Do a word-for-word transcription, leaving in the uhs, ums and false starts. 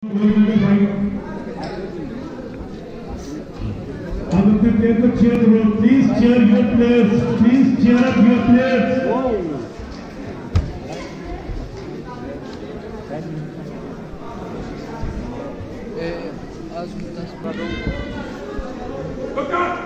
Cheer the room. Please cheer your players. Please cheer up your players. आज